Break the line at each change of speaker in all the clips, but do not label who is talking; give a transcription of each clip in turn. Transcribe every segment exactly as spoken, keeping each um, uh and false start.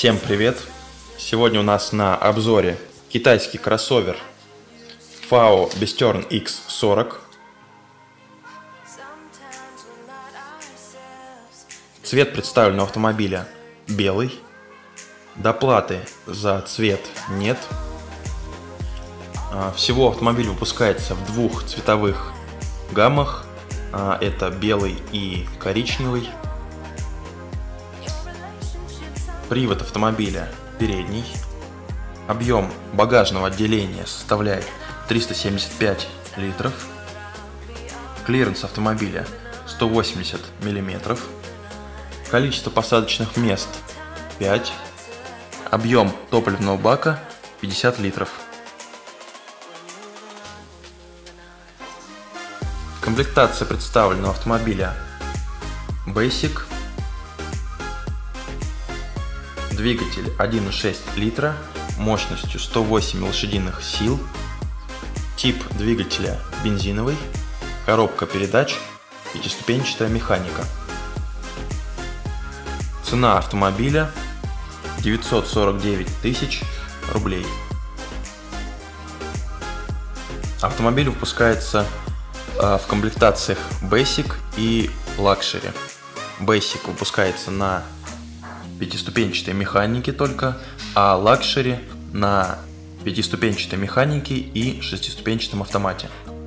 Всем привет! Сегодня у нас на обзоре китайский кроссовер фау Bestern икс сорок. Цвет представленного автомобиля белый. Доплаты за цвет нет. Всего автомобиль выпускается в двух цветовых гаммах. Это белый и коричневый. Привод автомобиля передний. Объем багажного отделения составляет триста семьдесят пять литров. Клиренс автомобиля сто восемьдесят миллиметров. Количество посадочных мест пять. Объем топливного бака пятьдесят литров. Комплектация представленного автомобиля Basic. Двигатель один и шесть литра мощностью сто восемь лошадиных сил. Тип двигателя бензиновый. Коробка передач, пятиступенчатая механика. Цена автомобиля девятьсот сорок девять тысяч рублей. Автомобиль выпускается э, в комплектациях Basic и Luxury. Basic выпускается на пятиступенчатой механике только, а Luxury на пятиступенчатой механике и шестиступенчатом автомате.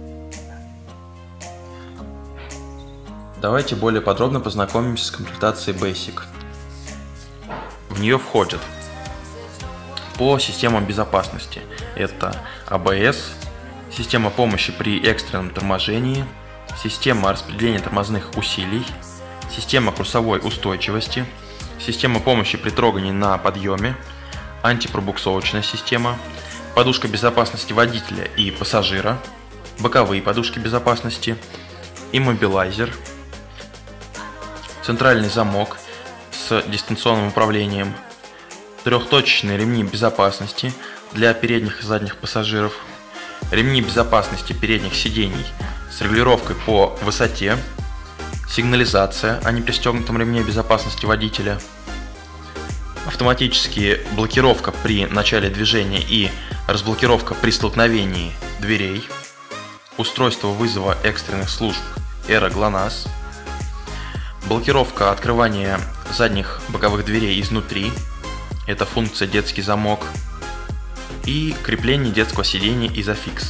Давайте более подробно познакомимся с комплектацией Basic. В нее входят по системам безопасности: это а бэ эс, система помощи при экстренном торможении, система распределения тормозных усилий, система курсовой устойчивости, система помощи при трогании на подъеме, антипробуксовочная система, подушка безопасности водителя и пассажира, боковые подушки безопасности, иммобилайзер, центральный замок с дистанционным управлением, трехточечные ремни безопасности для передних и задних пассажиров, ремни безопасности передних сидений с регулировкой по высоте, сигнализация о непристегнутом ремне безопасности водителя, автоматически блокировка при начале движения и разблокировка при столкновении дверей, устройство вызова экстренных служб эра глонасс, блокировка открывания задних боковых дверей изнутри, это функция детский замок, и крепление детского сидения изофикс.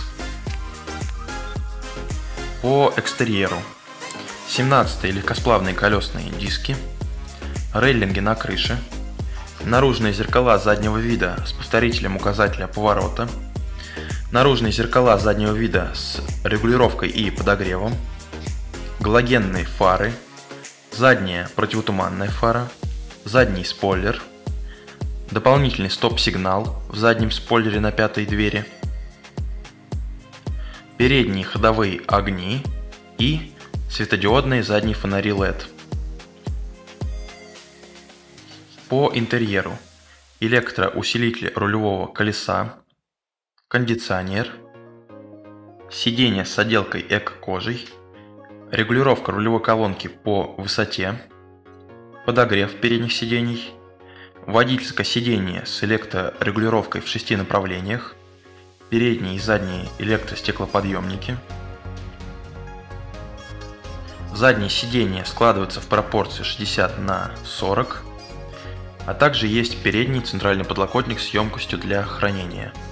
По экстерьеру: семнадцатые легкосплавные колесные диски, рейлинги на крыше, наружные зеркала заднего вида с повторителем указателя поворота, наружные зеркала заднего вида с регулировкой и подогревом, галогенные фары, задняя противотуманная фара, задний спойлер, дополнительный стоп-сигнал в заднем спойлере на пятой двери, передние ходовые огни и светодиодные задние фонари эл и ди. По интерьеру: электроусилитель рулевого колеса, кондиционер, сиденье с отделкой эко-кожей, регулировка рулевой колонки по высоте, подогрев передних сидений, водительское сиденье с электрорегулировкой в шести направлениях, передние и задние электростеклоподъемники. Задние сиденья складываются в пропорции шестьдесят на сорок, а также есть передний центральный подлокотник с емкостью для хранения.